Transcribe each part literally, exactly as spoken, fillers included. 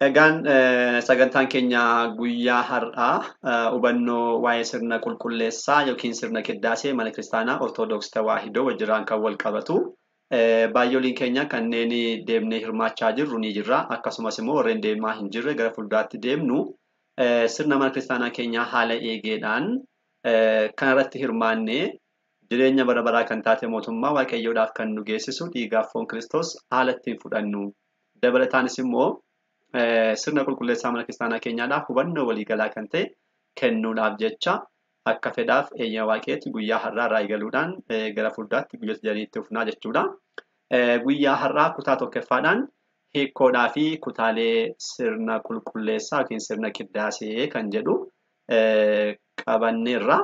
Egaan sagantaan keenya guyyaa har'aa hubannoo waa'ee sirna qulqulleessaa yookiin sirna qiddaasee mana kiristaanaa Ortoodooksii Tawaahidoo wajjiraan kan wal qabatu. Baay'ooliin keenya kanneen deemnee hirmaachaa jirru ni jirra. Akkasumas immoo warreen deemaa hin jirre gara fuulduraatti deemnu sirna mana kiristaanaa keenyaa haala eegeedhaan kanarratti hirmaannee jireenya bara baraa kan taate mootummaa waaqayyoodhaaf kan nu geessisu dhiigaaf foon Kiristoos haala ittiin fudhannu. Dabalataanis immoo sirna qulqulleessaa mana kiristaanaa keenyaadhaaf hubannoo waliigalaa kan ta'e kennuudhaaf jecha akka fedhaaf eeyyama waaqeetti guyyaa har'aa irraa eegaluudhaan gara fuulduraatti guyyoota jariitti dhufnaa jechuudha. Guyyaa har'aa kutaa tokkoffaadhaan hiikkoodhaa fi kutaalee sirna qulqulleessaa yookiin sirna qiddaasee kan jedhu qabanneerra.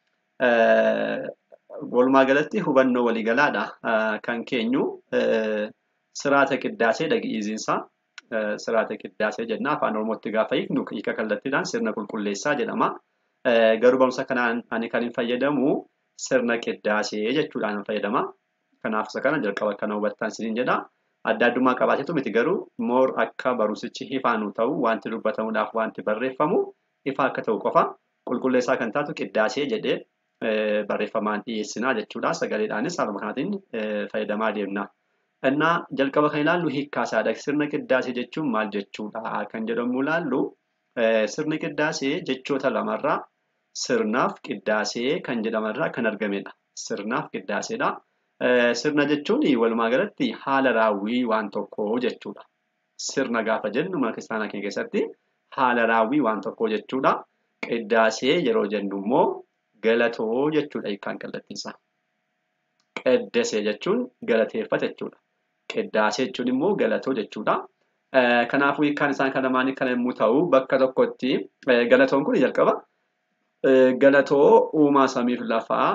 Walumaa galatti hubannoo waliigalaadha kan keenyu siraata qiddaasee dhagi'iinsaa. Siraata qiddaasee jenna afaan oromootti gaafa hiiknu hiika kallattiidhaan sirna qulqulleessaa jedhama. Garuu barumsa kanaan ani kan hin fayyadamu sirna qiddaasee jechuudhaan fayyadama. Kanaaf isa kana jalqaba kana hubattan isiniin jedha. Adda addummaa qabaateetu miti garuu moor akka barumsichi ifaanu ta'u wanti dubbatamuudhaaf wanti barreeffamu ifa akka ta'u qofa qulqulleessaa kan taatu qiddaasee jedhee barreeffamaan dhiyeessinaa jechuudha. Sagaleedhaanis haaluma kanaatiin fayyadamaa deemna. Innaa jalqaba kan ilaallu hiikkaasaadha. Sirna qiddaasee jechuun maal jechuudha kan jedhamu ilaallu sirni qiddaasee jechoota lamarraa sirnaaf qiddaasee kan jedhamarraa kan argamedha. Sirnaaf qiddaaseedha. Sirna jechuun walumaa galatti haala raawwii waan tokkoo jechuudha. Sirna gaafa jennu mana kiristaanaa keenya keessatti haala raawwii waan tokkoo jechuudha. Qiddaasee yeroo jennu immoo galatoo jechuudha hiikkaan kallattiinsaa. Qiddasee jechuun galateeffata jechuudha. Qiddaasee jechuun immoo galatoo jechuudha. Kanaafuu hiikkaan isaan kan lamaanii kan yommuu ta'u bakka tokkotti galatoon kun jalqaba galatoo uumaa samiif lafaa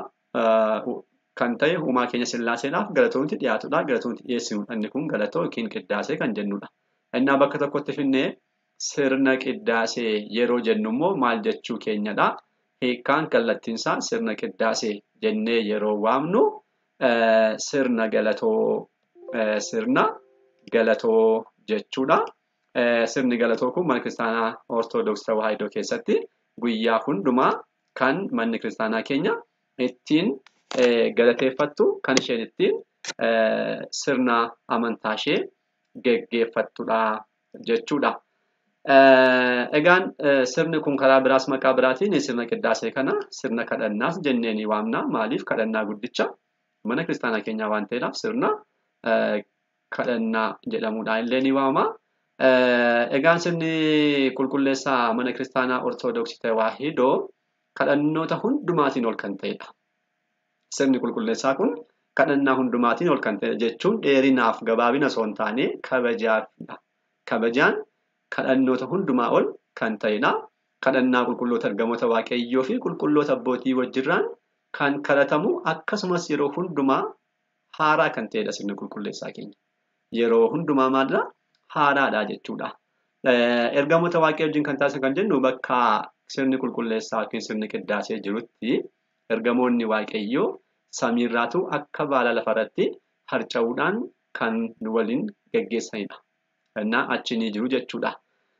kan ta'e uumaa keenya sillaaseedhaaf galatoomti dhiyaatudha. Galatoomti dhiyeessinudha. Inni kun galatoo yookiin qiddaasee kan jennudha. Innaa bakka tokkotti finnee sirna qiddaasee yeroo jennu immoo maal jechuu keenyadha. Hiikkaan kallattiinsaa sirna qiddaasee jennee yeroo waamnu sirna galatoo sirna galatoo jechuudha. Sirni galatoo kun mana kiristaanaa Ortoodooksii Tawaahidoo keessatti guyyaa hundumaa kan manni kiristaanaa keenya ittiin galateeffattu kan isheen ittiin sirna amantaa ishee geggeeffattudha jechuudha. Egaan sirni kun karaa biraas maqaa biraatiin sirna qiddaasee kana sirna kadhannaas jennee ni waamna. Maaliif kadhannaa guddicha mana kiristaanaa keenyaa waan ta'eedhaaf sirna kadhannaa jedhamuudhaan illee ni waamama. Egaan sirni qulqulleessaa mana kiristaanaa Ortoodooksii Tawaahidoo kadhannoota hundumaatiin ol kan ta'edha. Sirni qulqulleessaa kun kadhannaa hundumaatiin ol kan ta'e jechuun dheerinaaf gabaabina osoo hin taane kabajaafidha. Kabajaan kadhannoota hundumaa ol kan ta'edha. Kadhannaa qulqulloota ergamoota waaqayyoo fi qulqulloota abbootii wajjirraan kan kadhatamu akkasumas yeroo hundumaa haaraa kan ta'edha sirni qulqulleessaa keenya. Yeroo hundumaa maalidha? Haaraadha jechuudha. Ergamoota waaqayyoo wajjin kan taasisan kan jennu bakka sirni qulqulleessaa yookiin sirni qiddaasee jirutti ergamoonni waaqayyoo samiirraatu akka baala lafarratti harca'uudhaan kan nu waliin geggeessanidha. Innaa achi ni jiru jechuudha.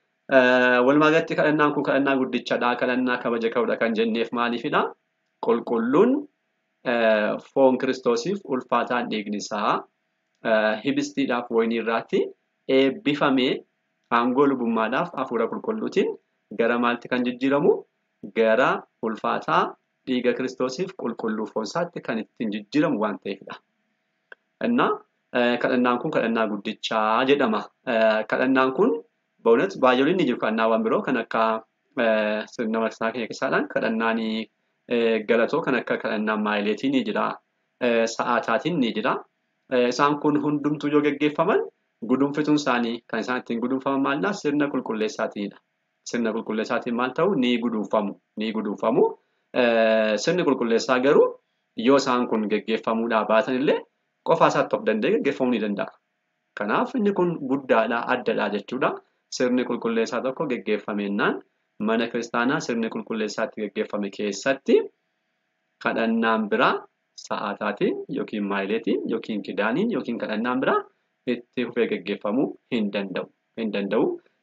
Walumaa galatti kadhannaan kun kadhannaa guddichadha. Kadhannaa kabaja qabudha kan jenneef maaliifidha? Qulqulluun foon Kiristoosiif ulfaataan dhiigni isaa hibistiidhaaf wayinii irraatti eebbifamee aangoo lubummaadhaaf hafuura qulqulluutiin gara maalti kan jijjiiramu? Gara ulfaataa dhiiga Kiristoosiif qulqulluu foonsaatti kan ittiin jijjiiramu waan ta'eefidha. Innaa kadhannaan kun kadhannaa guddichaa jedhama. Kadhannaan kun ba'uunet baay'ooliin ni jiru. Kadhannaawwan biroo kan akka sirna mana kiristaanaa keenya keessaadhaan kadhannaan galatoo kan akka kadhannaan maayileetii ni jira. Sa'aataatiin ni jira. Isaan kun hundumtuu yoo geggeeffaman gudunfituun isaanii kan isaan ittiin gudunfaman maalidha? Sirna qulqulleessaatiinidha. Sirna qulqulleessaatiin maal ta'u? Ni gudunfamu. Ni gudunfamu. Sirni qulqulleessaa garuu yoo isaan kun geggeeffamuudhaa baatan illee qofaa isaatti of danda'ee geggeeffamuu ni danda'a. Kanaaf inni kun guddaadha, addadha jechuudha. Sirni qulqulleessaa tokko geggeeffamennaan mana kiristaanaa sirni qulqulleessaatti geggeeffame keessatti kadhannaan biraa sa'aataatiin yookiin maayileetiin yookiin kidaaniin yookiin kadhannaan biraa itti fufee geggeeffamuu hin danda'u. Hin danda'u.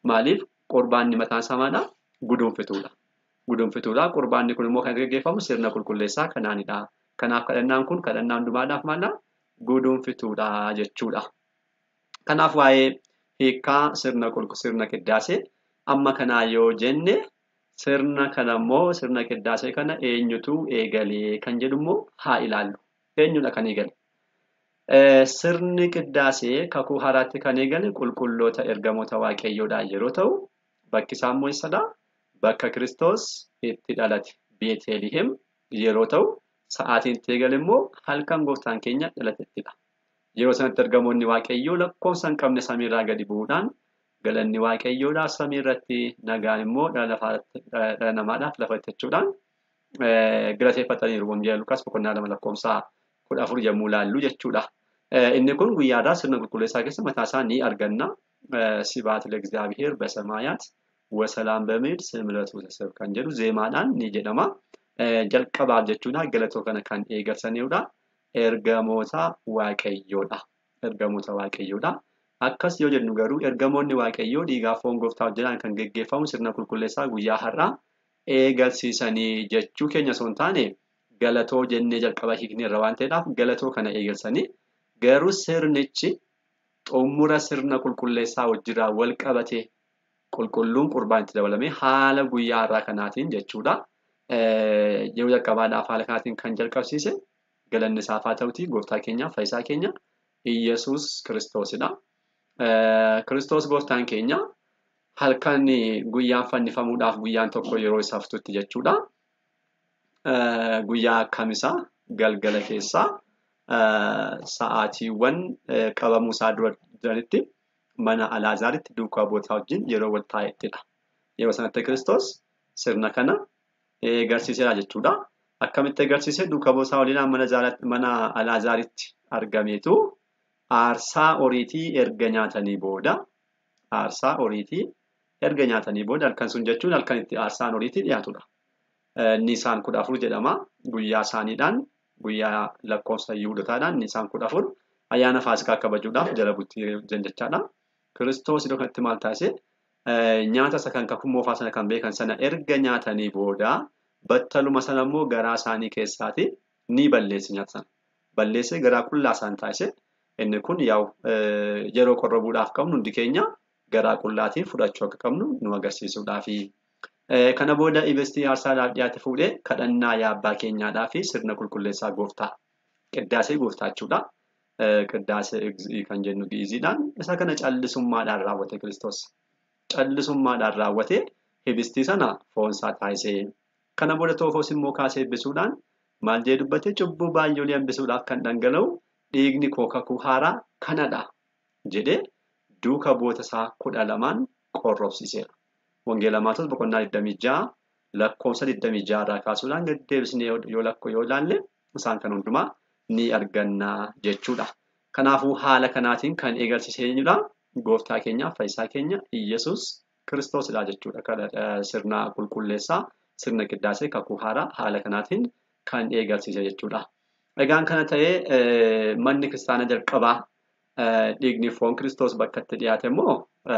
Maaliif qurbaanni mataan isaa maadha? Guduunfituudha. Guduunfituudha. Qurbaanni kun immoo kan gaggeeffamu sirna qulqulleessaa kanaanidha. Kanaaf kadhannaan kun kadhannaa hundumaadhaaf maadha? Guduunfituudha jechuudha. Kanaaf waa'ee hiikaa sirna sirna qiddaasee amma kanaa yoo jenne sirna kana immoo sirna qiddaasee kana eenyutu eegalee kan jedhu immoo haa ilaallu. Eenyudha kan eegale? Sirni qiddaasee kakuu haaraatti kan eegale qulqulloota ergamoota waaqayyoodhaa yeroo ta'u, bakki isaa immoo eessadha? Bakka Kiristoos itti dhalate Beetelihem yeroo ta'u, sa'aatiin itti eegale immoo halkan gooftaan keenya dhalatettidha. Yeroo sanatti ergamoonni waaqayyoo lakkoofsa hin qabne samiirraa gadi bu'uudhaan galanni waaqayyoodhaa samiirratti nagaan immoo dhala namaadhaaf lafatti jechuudhaan galateeffataniiru. Wangeela Lukaas boqonnaa lama lakkoofsa kudha afur yommuu ilaallu jechuudha. Inni kun guyyaadhaa sirna qulqulleessaa keessa mataa isaa ni arganna. Sibaat ለእግዚአብሔር በሰማያት ወሰላም በምድር ስምረቱ ተሰብ kan jedhu zeemaadhaan ni jedhama. Jalqabaaf jechuudha galatoo kana kan eegalsaniidha. Ergamoota waaqayyoodha. Ergamoota waaqayyoodha. Akkas yoo jennu garuu ergamoonni waaqayyoo dhiigaa foon gooftaa wajjin kan geggeeffamu sirna qulqulleessaa guyyaa har'aa eegalsiisanii jechuu keenya osoo hin taane galatoo jennee jalqaba hiikni irra waan ta'eedhaaf galatoo kana eegalsanii garuu sirnichi xumura sirna qulqulleessaa wajjirraa wal qabatee qulqulluun qurbaan itti dabalamee haala guyyaa har'aa kanaatiin jechuudha. Yeroo jalqabaadhaaf haala kanaatiin kan jalqabsiise galanni isaaf haa ta'uti gooftaa keenya fayyisaa keenya Iyyasuus Kiristoosidha. Kiristoos gooftaan keenya halkan guyyaan fannifamuudhaaf guyyaan tokko yeroo isaaf tutti jechuudha. Guyyaa kamisaa galgala keessaa sa'aatiiwwan qabamuu isaa duranitti mana Alaazaaritti duukaa bootaa wajjin yeroo wal taa'ettidha. Yeroo sanatti Kiristoos sirna kana agarsiiseera jechuudha. Akkamitti agarsiise duukaa bootaa waliin mana Alaazaaritti argameetu aarsaa horiitii erga nyaatanii booda aarsaa horiitii erga nyaatanii booda halkan sun jechuun halkan itti aarsaan horiitii dhiyaatudha. Nisaan kudha afur jedhama. Guyyaa isaaniidhaan guyyaa lakkoofsa Yihuudootaadhaan Nisaan kudha afur ayyaana Faasikaa kabajuudhaaf jala bultii jechaadha. Kiristoos iddoo kanatti maal taasise nyaata isa kan kakuu moofaa sana kan beekan sana erga nyaatanii booda battaluma sana immoo garaa isaanii keessaati ni balleesse nyaata sana. Balleessee garaa qullaa isaan taasise. Inni kun yaa'u yeroo qorrobuudhaaf qabnu hundi keenya garaa qullaatiin fudhachuu akka qabnu nu agarsiisuudhaafi. Kana booda ibestii aarsaadhaaf dhiyaate fuudhee kadhannaa yaa abbaa keenyaadhaa fi sirna qulqulleessaa gooftaa qiddaasee gooftaa jechuudha. Qiddaasee kan jennu gi'iziidhaan isa kana callisummaadhaan raawwate Kiristoos. Callisummaadhaan raawwate ibestii sana foonsaa taasisee. Kana booda toofoos immoo kaasee eebbisuudhaan maal jedhee dubbate cubbuu baay'ee hambisuudhaaf kan dhangala'u dhiigni koo kakuu haaraa kanadha jedhee duuka boota isaa kudha lamaan qorrobsiiseera. Wangeela Maatewos boqonnaa digdamii ja'a lakkoofsa digdamii ja'a irraa kaasuudhaan gad deebisnee yoo lakkoo yoo ilaalle isaan kan hundumaa ni arganna jechuudha. Kanaafuu haala kanaatiin kan eegalsiiseenyudha gooftaa keenya fayyisaa keenya Iyyasuus Kiristoosidha jechuudha. Sirna qulqulleessaa sirna qiddaasee kakuu haaraa haala kanaatiin kan eegalsiise jechuudha. Egaan kana ta'ee manni kiristaana jalqabaa dhiigni foon Kiristoos bakka itti dhiyaate immoo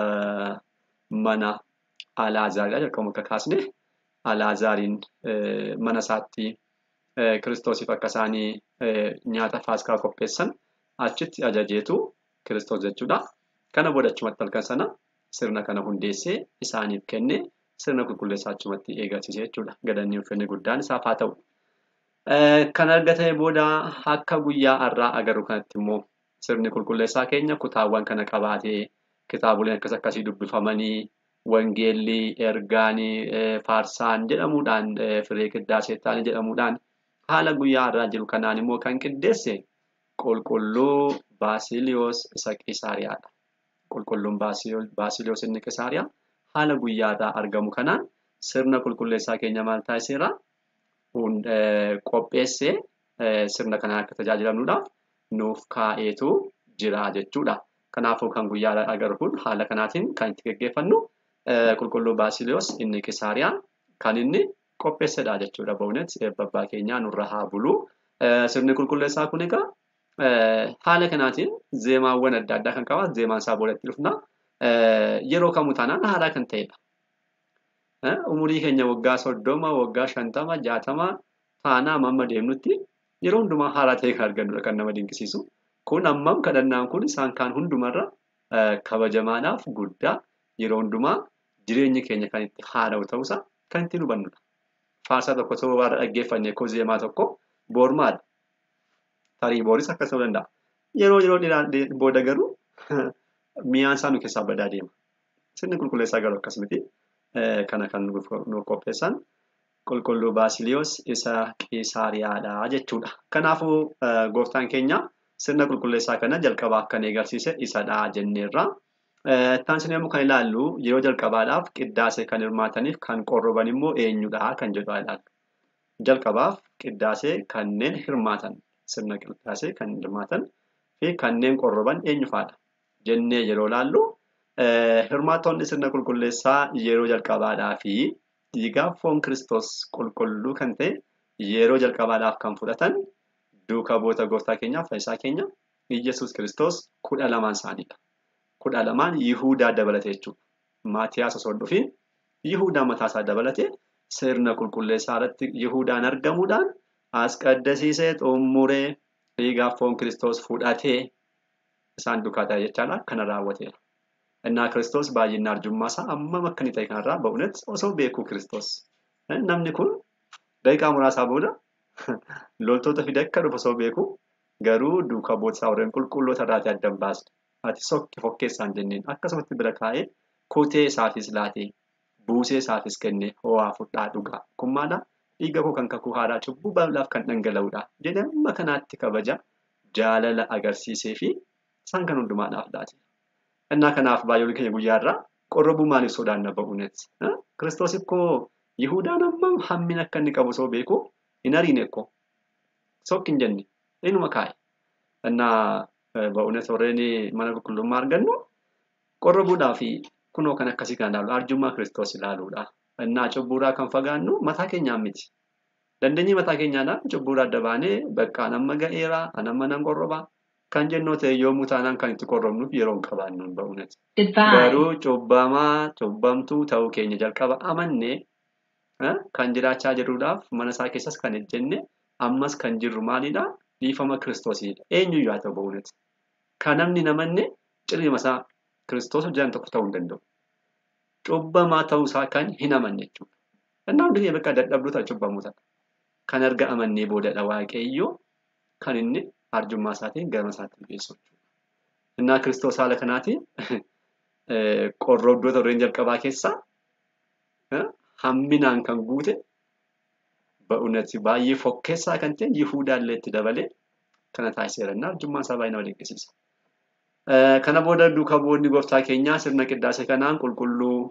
mana Alaazaariidha jalqabuma akka kaasne Alaazaariin mana isaatti Kiristoosiif akka isaanii nyaata Faasikaa qopheessan achitti ajajeetu Kiristoos jechuudha. Kana booda achumatti halkan sana sirna kana hundeessee isaaniif kenne sirna qulqulleessaa achumatti eegalsiise jechuudha. Galanni ulfinni guddaan isaaf haa ta'u. Kan argatame booda akka guyyaa har'aa agarru kanatti immoo sirni qulqulleessaa keenya kutaawwan kana qabaatee kitaaboleen akkas akkasii dubbifamanii wangeelli ergaanii faarsaan jedhamuudhaan firee qiddaasee ta'anii jedhamuudhaan haala guyyaa har'aa jiru kanaan immoo kan qiddeesse qulqulluu Baasiliyoos isa Qisaariyaadha. Qulqulluun Baasiliyoos inni Qisaariyaa haala guyyaa har'aa argamu kanaan sirna qulqulleessaa keenya maal taasiseera? Qopheessee sirna kanaan akka tajaajilamnuudhaaf nuuf kaa'eetu jira jechuudha. Kanaafuu kan guyyaa agarru kun haala kanaatiin kan itti gaggeeffannu qulqulluu Baasiliyoos inni Qisaariyaa kan inni qopheessedha jechuudha. Ba'uunet abbaa keenyaa nurra haa bulu. Sirni qulqulleessaa kun egaa haala kanaatiin zeemaawwan adda addaa kan qabaatu zeemaan isaa boodatti dhufna. yeroo kamuu taanaan haaraa kan ta'edha. Umurii keenya waggaa soddoma, waggaa shantama, jaatama taanaa amma deemnutti yeroo hundumaa haaraa ta'e kan argannudha kan nama dinqisiisu. Kun ammam kadhannaan kun isaan kaan hundumarra kabajamaadhaaf guddaa yeroo hundumaa jireenyi keenya kan itti haara'u ta'uusaa kan itti hubannudha. Faarsaa tokko osoo waan dhaggeeffannee koo zeemaa tokko boormaadha. Tarii booris akkas ta'uu danda'a. Yeroo yeroo dheeraa booda garuu mi'aan isaa nu keessaa badaa deema. Sirni qulqulleessaa garuu akkas miti. Kana kan nuuf qopheessan qulqulluu Baasiliyoos isa Qiisaariyaadha jechuudha. Kanaafuu gooftaan keenya sirna qulqulleessaa kana jalqabaa kan eegarsiise isadha jenneerra. Taansinee immoo kan ilaallu yeroo jalqabaadhaaf qiddaasee kan hirmaataniif kan qorroban immoo eenyudha kan jedhu ilaallu. Jalqabaaf qiddaasee kanneen hirmaatan sirna qiddaasee kan hirmaatan fi kanneen qorroban eenyufaadha jennee yeroo ilaallu. Hirmaatonni sirna qulqulleessaa yeroo jalqabaadhaa fi dhiigaa foon Kiristoos qulqulluu kan ta'e yeroo jalqabaadhaaf kan fudhatan duukaa bu'oota gooftaa keenyaa fayyisaa keenya Iyyasuus Kiristoos kudha lamaan isaaniidha. Kudha lamaan Yihuudaa dabalate jechuudha. Maatiyaas osoo hin dhufiin Yihuudaa mataasaa dabalate sirna qulqulleessaa irratti Yihuudaan argamuudhaan as qaddasiisee xummuree dhiigaa foon Kiristoos fudhatee isaan duukaa ta'e jechaadha kana raawwateera. Innaa Kiristoos baay'inni arjummaa ammam akka inni ta'e kanarraa ba'uunet osoo beekuu Kiristoos. Namni kun daqiiqaa muraasaa booda loltoota fide akka dhufu osoo beekuu garuu duukaa bu'oota warreen qulqulloota irraatii adda baasne. Ati sokki fokkeessaan jenneen akkasumatti bira kaa'ee kotee isaafis laatee buusee isaafis kennee ho'aa fudhaa dhugaa. Kun maadhaa dhiiga koo kan kakuu haaraa cubbuu bal'aaf kan dhangala'uudha. Jedhee amma kanaatti kabaja jaalala agarsiisee fi isaan kan hundumaadhaaf laate. Innaa kanaaf baay'oolii keenya guyyaarraa qorrobuu maaliif sodaanna ba'uunet? Kiristoos ikkoo Yihuudaan ammam hammina akka inni qabu osoo beeku hin ariine ekkoo. Sokki hin jenne inuma kaa'e. Innaa ba'uunet warreen mana qulqullummaa argannu qorrobuudhaa fi kunoo kan akkasii kan ilaalu arjummaa Kiristoos ilaaluudha. Innaa cubbuuraa kan fagaannu mataa keenyaan miti. Dandeenyi mataa keenyaadhaan cubbuuraa adda baanee bakka amma ga'eeraa anamma nan qorrobaa. Kan jennoo ta'e yommuu taanaan kan itti qorrobnuuf yeroo hin qabaannuun ba'uunet. Garuu cubbamaa cubbamtuu ta'uu keenya jalqaba amannee kan jiraachaa jiruudhaaf mana isaa keessas kan ejjenne ammas kan jirru maalidhaa? Dhiifama Kiristoosiidha. Eenyuyyuu haa ta'u ba'uunet. Kan namni namanne cirrima isaa Kiristoos hojjetan tokko ta'uu hin danda'u. Cubbamaa ta'uusaa kan hin amanne jechuudha. Innaa hundi keenya bakka dadhabduu ta'a cubbamuu ta'a. Kan erga amannee boodadha Waaqayyoo kan inni arjummaa isaatiin gara isaatti geessu jechuudha. Innaa Kiristoos haala kanaatiin qorrobdoota warreen jalqabaa keessaa hamminaan kan guute ba'uunet baay'ee fokkeessaa kan ta'e Yihuudaallee itti dabalee kana taasiseera. Innaa arjummaa isaa baay'ee nama dinqisiisa. Kana booda duukaa bu'oonni gooftaa keenyaa sirna qiddaasee kanaan qulqulluu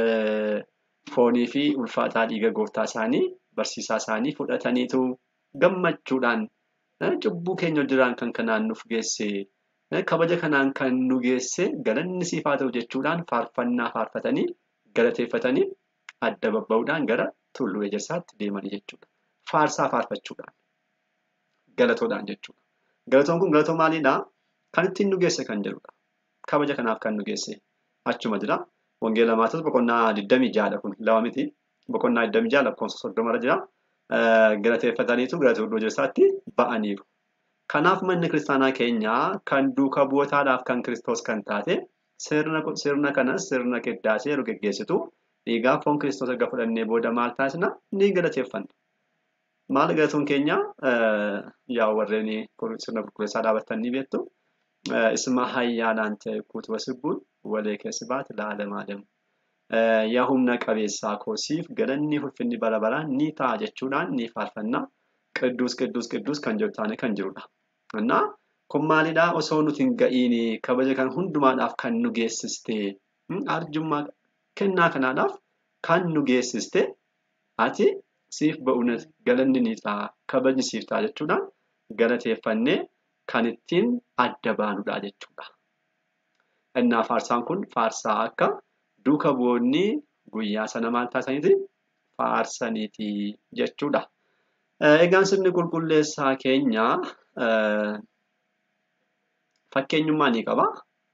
foonii fi ulfaataa dhiiga gooftaa isaanii barsiisaa isaanii fudhataniitu gammachuudhaan cubbuu keenya jiraan kan kanaan nuuf geesse kabaja kanaan kan nu geesse galanni siif haa ta'u jechuudhaan faarfannaa faarfatanii galateeffatanii adda babba'uudhaan gara tulluu ejersaatti deemanii jechuudha. Faarsaa faarfachuudhaan galatoodhaan jechuudha. Galatoon kun galatoo maaliidhaa? Kan ittiin nu geesse kan jedhudha. Kabaja kanaaf kan nu geesse achuma jira. Wangeela Maatewos boqonnaa digdamii ja'a kun lama miti. Boqonnaa digdamii ja'a lakkoofsa soddomarra jira. Galateeffataniitu gara tulluu ejersaatti ba'aniiru. Kanaaf manni kiristaanaa keenyaa kan duukaa bu'ootaadhaaf kan Kiristoos kan taate sirna kanas sirna qiddaasee yeroo geggeessitu dhiigaa foon Kiristoos erga fudhannee booda maal taasisna ni galateeffanna. Maal galatuun keenya yaa warreen sirna qulqulleessaa dhaabattan ni beektu. Isma hayyaalaan ta'e kuutuba sibbuun walee keessi baate laalama deemu. Yaa humna qabeessaa koosiif galanni ulfinni bara baraan ni ta'a jechuudhaan ni faarfanna. Qidduus qidduus qidduus kan jedhu taane kan jirudha. Innaa kun maalidhaa osoo nuti hin ga'iin kabaja kan hundumaadhaaf kan nu geessiste arjummaa kennaa kanaadhaaf kan nu geessiste ati siif ba'uunet galanni ni ta'a kabajni siif ta'a jechuudhaan galateeffannee kan ittiin adda baanudha jechuudha. Innaa faarsaan kun faarsaa akka duuka bu'oonni guyyaa sana maal taasisaniiti faarsaniiti jechuudha. Egaan sirni qulqulleessaa keenya fakkeenyummaa ni qaba.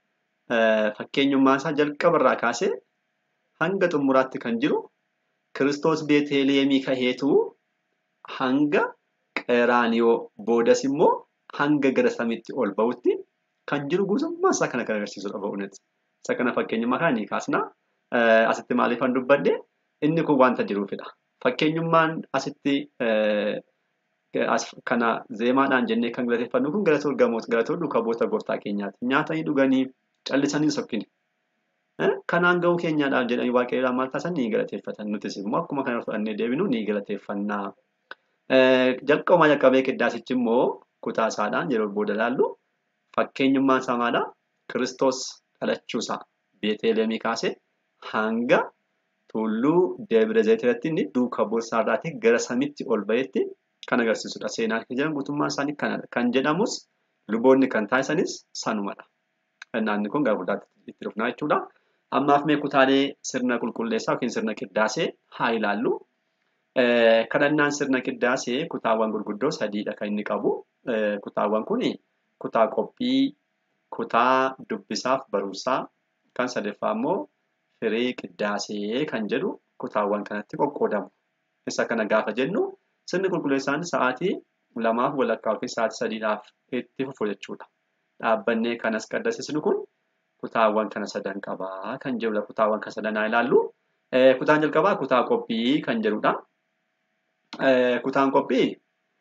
fakkeenyummaan isaa jalqabarraa kaasee hanga xumuraatti kan jiru Kiristoos Beetleemii kaheetu hanga Qeraaniyoo boodas immoo hanga gara samiitti ol ba'utti kan jiru guutummaa isaa kana kan agarsiisudha ba'uunis. Isa kana fakkeenyummaa kana ni kaasna. Asitti maaliifan dubbadde inni kun wanta jiruufidha. Fakkeenyummaan asitti kana zeemaadhaan jennee kan galateeffannu kun galata urgamoota galata duukaboota gooftaa keenyaati. Nyaatanii dhuganii callisanii sokkini. Kanaan ga'uu keenyaadhaaf jedhanii waaqayyoodhaan maal taasisan ni galateeffatan. Nutis immoo akkuma kana fudhannee deebinu ni galateeffannaa. Jalqabumaa jalqabee qiddaasichi immoo kutaa isaadhaan yeroo booda ilaallu fakkeenyummaan isaa maadha? Kiristoos dhalachuusaa Beetleemii kaasee hanga tulluu Debre Zayitiratti inni duuka boorsaarraatii gara samiitti ol ba'etti kan agarsiisudha. Seenaa kan jedhan guutummaan isaanii kanadha. Kan jedhamus luboonni kan taasisanis sanumadha. Naanni kun gara guddaatti itti dhufnaa jechuudha. Ammaaf mee kutaalee sirna qulqulleessaa yookiin sirna qiddaasee haa ilaallu. Kadhannaan sirna qiddaasee kutaawwan gurguddoo sadiidha kan inni qabu. Kutaawwan kun kutaa qophii, kutaa dubbisaaf barumsaa, kan sadaffaa immoo firii qiddaasee kan jedhu kutaawwan kanatti qoqqoodamu. Isa kana gaafa jennu sirni qulqulleessaan sa'aatii lamaaf walakkaa yookiin sa'aatii sadiidhaaf itti fufu jechuudha. Dhaabbannee kanas qaddasisnu kun kutaawwan kana sadan qabaa kan jedhudha. Kutaawwan kana sadan haa ilaallu. Kutaan jalqabaa kutaa qophii kan jedhudha. Kutaan qophii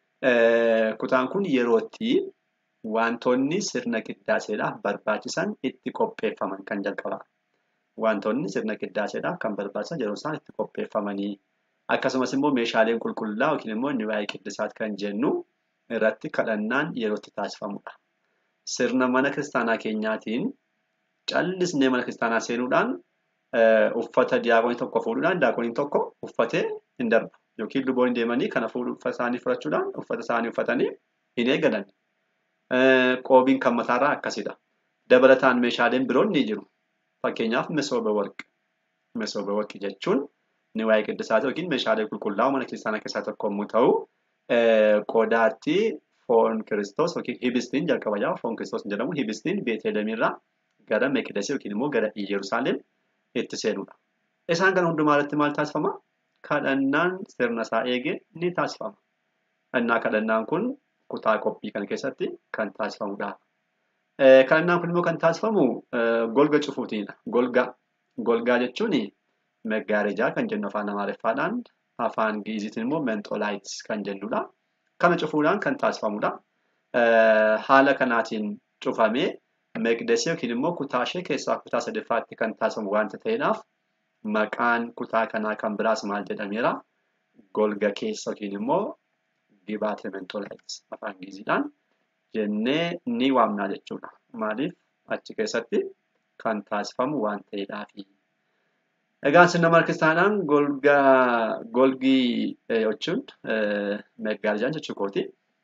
kutaan kun yerootti wantoonni sirna qiddaaseedhaaf barbaachisan itti qopheeffaman kan jalqabaa. Wantoonni sirna qiddaaseedhaaf kan barbaachisan yeroo isaan itti qopheeffamanii akkasumas immoo meeshaaleen qulqullaa yookiin immoo inni waa'ee qiddisaat kan jennu irratti kadhannaan yerootti taasifamudha. Sirna mana kiristaanaa keenyaatiin callisnee mana kiristaanaa seenuudhaan uffata diyaaqonii tokko fuudhuudhaan diyaaqoniin tokko uffatee hin darbu. Yookiin luboonni deemanii kana uffata isaanii fudhachuudhaan uffata isaanii uffatanii hin eegalan. Qoobiin kan mataarraa akkasidha. Dabalataan meeshaaleen biroon ni jiru. Fakkeenyaaf mesooba warqi. Mesooba warqi jechuun ni waa'ee qiddisaati yookiin meeshaalee qulqullaa'oo mana kiristaanaa keessaa tokko yommuu ta'u, qodaatti foon Kiristoos yookiin hibistiin jalqaba jaa foon Kiristoos jedhamu hibistiin Beetleemiirraa gara Meqdesii yookiin immoo gara Yerusaalem itti seenudha. Isaan kana hundumaa irratti maal taasifama? Kadhannaan sirna isaa eege ni taasifama. Innaa kadhannaan kun kutaa qophii kana keessatti kan taasifamudha. Kadhannaan kun immoo kan taasifamu golga cufuutiinidha. Golgaa. Golgaa jechuun meggaareejaa kan jennu afaan Amaariffaadhaan, afaan Gi'iziitiin immoo menxolaayitis kan jennudha. Kana cufuudhaan kan taasifamudha. Haala kanaatiin cufamee Meqdesii yookiin immoo kutaa ishee keessaa kutaa sadaffaatti kan taasifamu waanta ta'eedhaaf maqaan kutaa kanaa kan biraas maal jedhameera? Golga keessa yookiin immoo dibaatee menxolaayitis afaan Gi'iziidhaan jennee ni waamna jechuudha. Maaliif achi keessatti kan taasifamu waan ta'eedhaafi. Egaan sirna mana kiristaanaan golgaa golgii jechuun meggaareejaan jechuu kooti.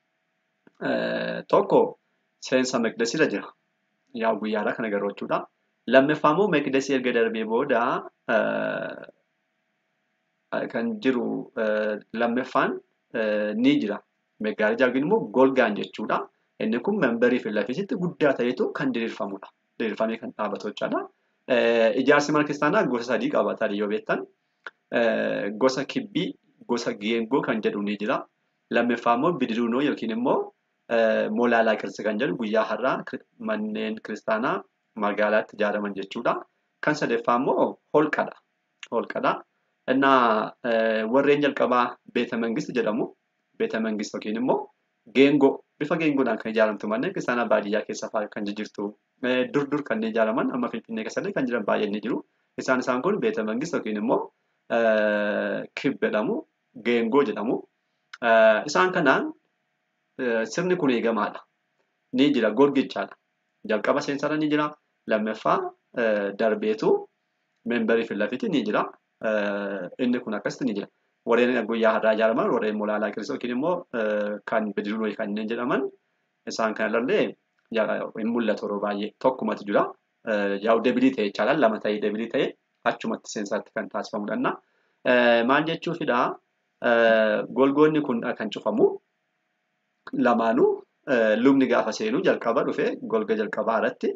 Tokko seensa Meqdesiirra jira. Yaa guyyaadhaa kana agarru jechuudha. Lammaffaa immoo Meqdesii erga darbee booda kan jiru lammaffaan ni jira. Meggaareejaa yookiin immoo golgaan jechuudha. Inni kun membarii fi lafisitti guddaa ta'etu kan diriirfamudha. Diriirfamee kan dhaabatu jechaadha. Ijaarsi mana kiristaanaa gosa sadii qaba tarii yoo beektan. Gosa kibbii, gosa geengoo kan jedhu ni jira. Lammaffaa immoo bidiruunoo yookiin immoo molaalaa qirsi kan jedhu guyyaa har'aa manneen kiristaanaa magaalaatti ijaaraman jechuudha. Kan sadaffaa immoo holqadha. Holqadha. Innaa warreen jalqabaa beeta mangisti jedhamu. Beeta mangisti yookiin immoo geengoo. Bifa geengoodhaan kan ijaaramtu manneen kiristaanaa baadiyyaa keessa fa'aa kan jirtu. Dur dur kanneen ijaaraman amma Finfinnee keessatti kan jiran baay'een ni jiru. Isaan isaan kun beeta mangisti yookiin immoo kib jedhamu, geengoo jedhamu. Isaan kanaan sirni kun eegamaadha. Ni jira golgichaadha. Jalqaba seensarra ni jira. Lammaffaa darbeetu membarii fi lafitti ni jira. Inni kun akkasitti ni jira. Warreen guyyaa har'aa ijaaraman warreen molaalaa qirsi yookiin immoo kan bidiruunoo kanneen jedhaman isaan kanallee hin mul'atu yeroo baay'ee tokkumatti jira. Yaa'u deebilii ta'e jechaadhaan lama ta'ee deebilii ta'e achumatti seensaatti kan taasifamudha. Maal jechuufidha? Golgoonni kun kan cufamu lamaanuu lubni gaafa seenu jalqaba dhufee golga jalqabaa irratti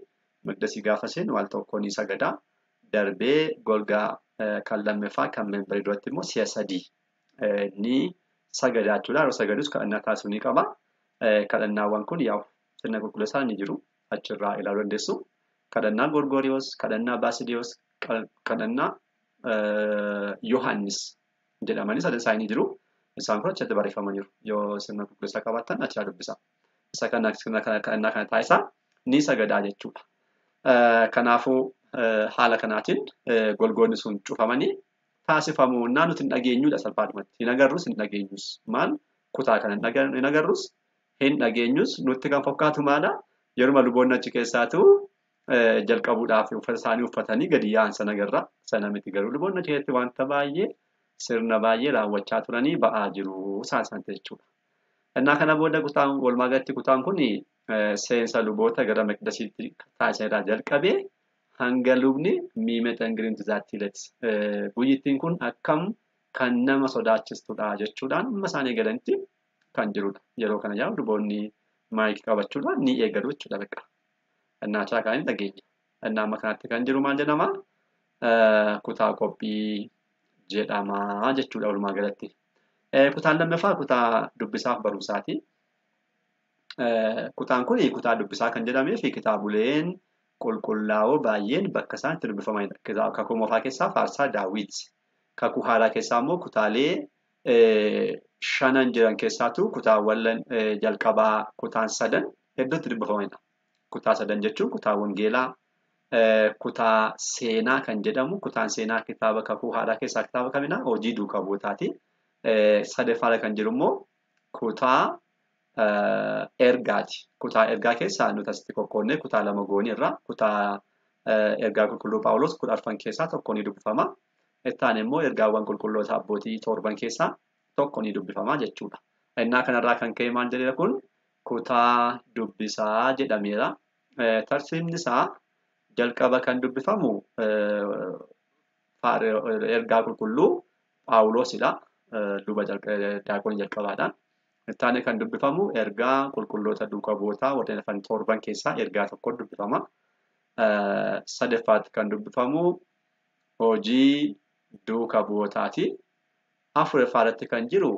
maqdasii gaafa seenu al tokko ni sagadaa darbee golgaa kan lammaffaa kan membarii duratti immoo si'a sadii ni sagadaa jechuudha. Yeroo sagadus kadhannaa taasisuu ni qaba. Kadhannaawwan kun yaa'u sirna qulqulleessaa ni jiru. Achirraa ilaaluu dandeessu. Kadhannaa Gorgoriyoos, kadhannaa Baasiliyoos, kadhannaa Yohaannis jedhamanii sadan isaanii jiru. Isaan kun achatti barreeffamaniiru. Yoo sirna qulqulleessaa qabaatan achirraa dubbisa. Isa kana kadhannaa kana taasisaa ni sagadaa jechuudha. Kanaafuu haala kanaatiin golgoonni sun cufamanii taasifamu. Naan nuti hin dhageenyudha salphaadhumatti. Hin agarrus hin dhageenyus. Maal kutaa kana hin agarrus hin dhageenyus nutti kan fakkaatu maala? Yeroo luboonni achi keessaatu jalqabuudhaaf uffata isaanii uffatanii gadi yaa'an sana agarra. Sana miti garuu luboonni achi keessatti wanta baay'ee sirna baay'ee raawwachaa turanii ba'aa jiru isaan jechuudha. Innaa kana booda kutaan walumaa galatti kutaan kun seensa luboota gara maqdasiitti taasisaa jalqabee hanga lubni miimeta ingiriintizaatti leeti. Guyyittiin kun akkam kan nama sodaachistudha jechuudhaan amma isaan eegalanitti kan jirudha. Yeroo kana yaa'u luboonni maayikii qabachuudhaan ni eegalu jechuudha bakka. Innaa chaakaanii dhageenya. Innaa amma kanatti kan jiru maal jedhama? Kutaa qophii jedhama jechuudha walumaa galatti. Kutaan lammaffaa kutaa dubbisaaf barumsaati. Kutaan kun kutaa dubbisaa kan jedhamee fi kitaaboleen qulqullaa'oo baay'een bakka isaan itti dubbifamanidha. Kakuu moofaa keessaa faarsaa Daawit. Kakuu haaraa keessaa immoo kutaalee shanan jiran keessaatu kutaawwan jalqabaa kutaan sadan hedduutti dubbifamanidha. Kutaa sadan jechuun kutaa wangeelaa, kutaa seenaa kan jedhamu, kutaan seenaa kitaaba kakuu haaraa keessaa kitaaba kamidha? Hojii duukaa bu'ootaati. Sadaffaadha kan jiru immoo kutaa ergaati. Kutaa ergaa keessaa nuti asitti qoqqoodnee kutaa lama goonee irraa kutaa ergaa qulqulluu Phaawulos kudha arfan keessaa tokko ni dubbifama. Ittaan immoo ergaawwan qulqulloota abbootii torban keessaa tokko ni dubbifama jechuudha. Innaa kanarraa kan ka'e maal jedhee kun kutaa dubbisaa jedhameera. Tarsiimni isaa jalqaba kan dubbifamu ergaa qulqulluu Phaawulosidha. Luba daaqonii jalqabaadhaan. Ittaanee kan dubbifamu ergaa qulqulloota duukaa bu'ootaa warreen hafan torban keessaa ergaa tokko dubbifama. Sadaffaatti kan dubbifamu hojii duukaa bu'ootaati. Afuraffaarratti kan jiru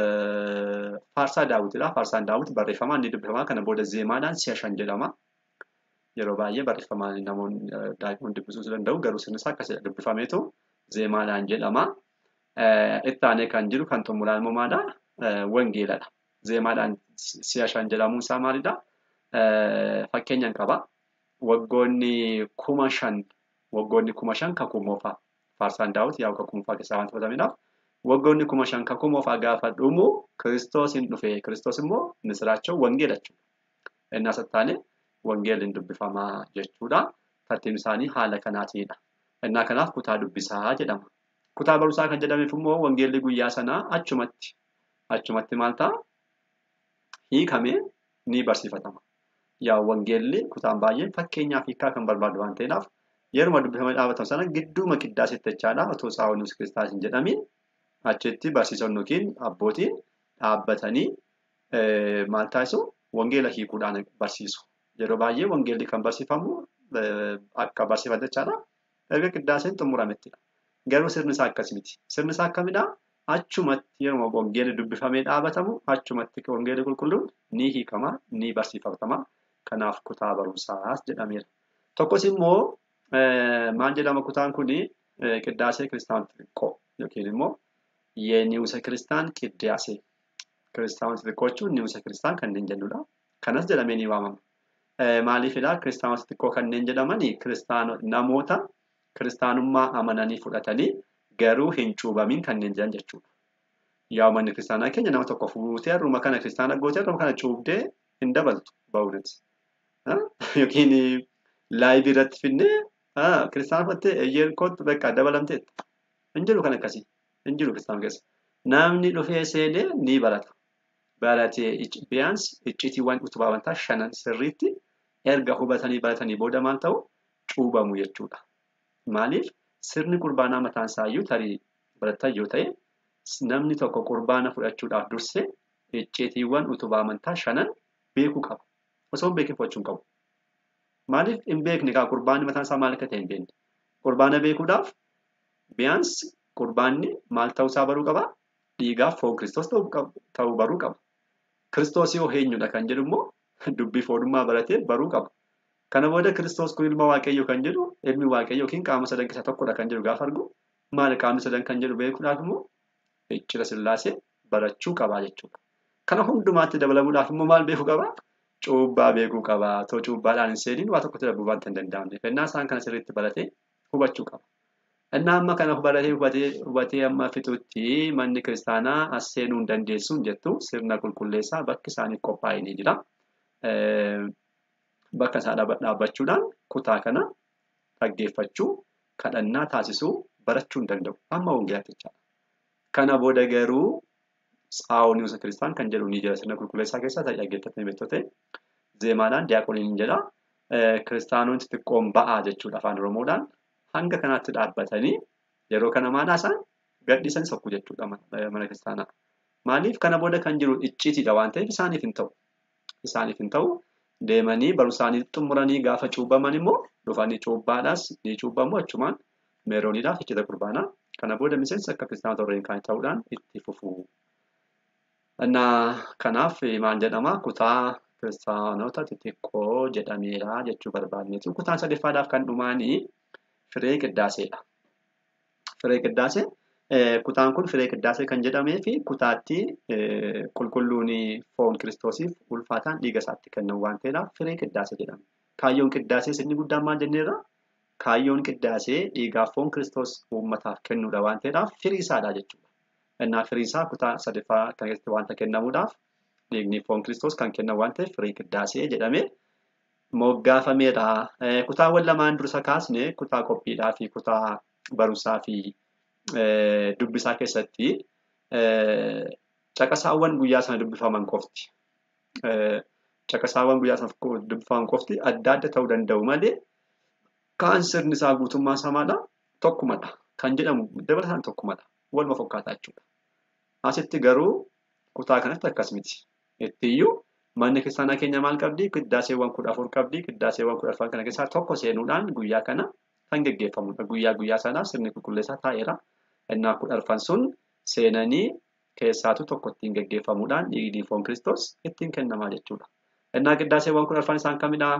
faarsaa Daawitidha. Faarsaan Daawit barreeffamaan ni dubbifama. Kana booda zeemaadhaan si'a shan jedhama. Yeroo baay'ee barreeffamaan namoonni daa'imman dubbisuu danda'u garuu sirni isaa akkasii dubbifameetu zeemaadhaan jedhama. Ittaanee kan jiru kan xumuraan immoo maadha? Wangeeladha. Zeemaadhaan si'a shan jedhamuun isaa maalidha? Fakkeenyaan qaba. Waggoonni kuma shan waggoonni kuma shan kakuu moofaa. Faarsaan Daawit yaa'u kakuu moofaa keessaa waan fudhatameedhaaf. Waggoonni kuma shan kakuu moofaa gaafa dhumu Kiristoos hin dhufe. Kiristoos immoo misiraachoo wangeela jechuudha. Innas ittaanee wangeelli dubbifamaa jechuudha. Tartiibni isaanii haala kanaatiidha. Innaa kanaaf kutaa dubbisaa jedhama. Kutaa barumsaa kan jedhameef immoo wangeelli guyyaa sanaa achumatti achumatti maal ta'a? Hiikamee ni barsiifatama. Yaa wangeelli kutaan baay'een fakkeenyaaf hiikaa kan barbaadu waan ta'eedhaaf yeruma dubbifamee dhaabatamu sana gidduuma qiddaasitti jechaadha otoo saawwanus kiristaas hin jedhamiin achitti barsiisonni yookiin abbootiin dhaabbatanii maal taasisu? Wangeela hiikuudhaan barsiisu. Yeroo baay'ee wangeelli kan barsiifamu akka barsiifate jechaadha. Erga qiddaaseen xumuramettidha. Garuu sirni isaa akkas miti. Sirni isaa akkamidha? Achumatti yeroo wangeelli dubbifamee dhaabatamu achumatti wangeelli qulqulluun ni hiikama, ni barsiifatama. Kanaaf kutaa barumsaas jedhameera. Tokkos immoo maal jedhama kutaan kuni qiddaasee kiristaan xixiqqoo yookiin immoo niwusa kiristaan qiddaasee. Kiristaan xixiqqoo jechuun niwusa kiristaan kanneen jennudha. Kanas jedhamee ni waamama. Maaliifidha? Kiristaan xixiqqoo kanneen jedhamanii kiristaan namoota kiristaanummaa amananii fudhatanii garuu hin cuubamin kanneen jiran jechuudha. Yaa manni kiristaanaa keenya nama tokko fuutee har'uma kana kiristaana gootee har'uma kana cuubdee hin dabaltu ba'uudhaati. Yookiin laayivii irratti finnee kiristaana uffattee eeyyee kootu bakka dabalamteetti. Hin jiru kan akkasii. Hin jiru kiristaana keessa. Namni dhufee seenee ni barata. Baratee biyyaans iccitiiwwan utubaa amantaa shanan sirriitti erga hubatanii baratanii booda maal ta'u? Cuubamu jechuudha. Maaliif sirni qurbaanaa mataan isaayyuu tarii baratan yoo ta'e namni tokko qurbaana fudhachuudhaaf dursee iccitiiwwan utubaa amantaa shanan beekuu qaba. Osoo beekee fudhachuu hin qabu. Maaliif hin beekne kaa qurbaanni mataan isaa maal akka ta'e hin beekne. Qurbaana beekuudhaaf biyyaans qurbaanni maal ta'uusaa baruu qaba. Dhiigaaf foon Kiristoos ta'uu baruu qaba. Kiristoos yoo eenyudha kan jedhu immoo dubbii foonummaa baratee baruu qaba. Kana booda Kiristoos kun ilma Waaqayyoo kan jedhu ilmi Waaqayyoo yookiin qaama sadan keessaa tokkodha kan jedhu gaafa argu maal qaamni sadan kan jedhu beekuudhaaf immoo Iccira Sillaasee barachuu qabaa jechuudha. Kana hundumaatti dabalamuudhaaf immoo maal beekuu qabaa? Cuubaa beekuu qabaa. Otoo cuubbaadhaan hin seeniin waa tokkotti darbuu waan hin danda'amne. Kennaa isaan kana sirriitti baratee hubachuu qaba. Innaa amma kana baratee hubatee hubatee amma fixutti manni kiristaanaa as seenuu hin dandeessuun jettu sirna qulqulleessaa bakki isaaniif qophaa'ee ni jira. Bakka isaa dhaabbachuudhaan kutaa kana dhaggeeffachuu, kadhannaa taasisuu barachuu hin danda'u. Amma wangeelaatti jechaadha. Kana booda garuu Tsaawonius Kiristaan kan jedhu ni jira sirna qulqulleessaa keessaa ta'e dhaggeeffatanii beektote. Zeemaadhaan diyaaqoniin jedha. Kiristaanonni xixiqqoon ba'aa jechuudha afaan Oromoodhaan. Hanga kanaatti dhaabbatanii yeroo kana maal isaan gadhiisanii sokkuu jechuudha mana kiristaanaa. Maaliif kana booda kan jiru iccitiidha waan ta'eef isaaniif hin ta'u. Isaaniif hin ta'u. Deemanii barumsaanii xumuranii gaafa cuubaman immoo dhufanii cuubbaadhaas ni cuubamu achumaan meerooniidhaaf iccita qurbaanaa. Kana booda miseensa akka kiristaanota warreen kaan ta'uudhaan itti fufu. Kanaaf maal jedhama kutaa kiristaanota xixiqqoo jedhameera jechuu barbaadneetu. Kutaan sadaffaadhaaf kan dhumaanii firee qiddaaseedha. Firee qiddaasee kutaan kun firee qiddaasee kan jedhamee fi kutaatti qulqulluun foon Kiristoosiif ulfaataan dhiiga isaatti kennan waan ta'eedhaaf firee qiddaasee jedhama. Kaayyoon qiddaasee inni guddaan maal jenneerra? Kaayyoon qiddaasee dhiigaaf foon Kiristoos uummataaf kennuudha waan ta'eedhaaf firii isaadha jechuudha. Innaa firii isaa kutaa sadaffaa kan keessatti waanta kennamuudhaaf dhiigni foon Kiristoos kan kennan waan ta'eef firii qiddaasee jedhamee moggaafameedha. Kutaawwan lamaan dursa kaasne kutaa qophiidhaa fi kutaa barumsaa fi dubbisaa keessatti caqasaawwan guyyaa sana dubbifaman qofti. Caqasaawwan guyyaa sana dubbifaman qofti adda adda ta'uu danda'u malee kaan sirni isaa guutummaa samaadha tokkumadha. Kan jedhamu dabalataan tokkumadha. Waluma fakkaataa jechuudha. Asitti garuu kutaa kanatti akkas miti. Ittiyyuu manni kiristaanaa keenya maal qabdi? Qiddaaseewwan kudha afur qabdi. Qiddaaseewwan kudha afur kana keessaa tokko seenuudhaan guyyaa kana kan geggeeffamudha. Guyyaa guyyaa sanaa sirni qulqulleessaa taa'eera. Innaa kudha arfan sun seenanii keessaatu tokko ittiin geggeeffamuudhaan dhiigni foon Kiristoos ittiin kennamaa jechuudha. Innaa qiddaaseewwan kudha arfan isaan kamidhaa?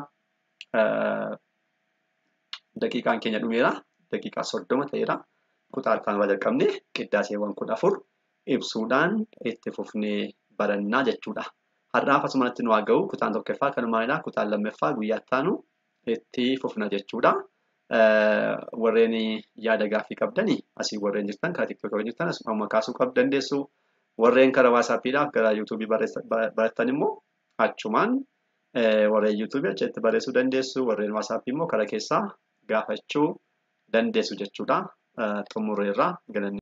Daqiiqaan keenya dhumeera. Daqiiqaa soddoma ta'eera. Kutaa harkaan wal jalqabne qiddaaseewwan kudha afur ibsuudhaan itti fufnee barannaa jechuudha. Har'aaf asumatti nu haa ga'u kutaan tokkoffaa kanumaanidha. Kutaan lammaffaa guyyaa ittaanu itti fufna jechuudha. Warreen yaada gaaffii qabdanii asii warreen jirtan karaa TikTok warreen jirtan asuma kaasuu qabdu dandeessu. Warreen karaa WhatsAppiidhaaf gara YouTube barattan immoo achumaan warreen YouTube achitti barreessuu dandeessu. Warreen WhatsApp immoo karaa keessaa gaafachuu dandeessu jechuudha. Xumureerraa galanni.